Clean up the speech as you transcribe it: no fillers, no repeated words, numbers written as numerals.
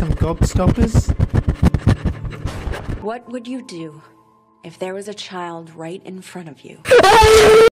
some gobstoppers? What would you do if there was a child right in front of you?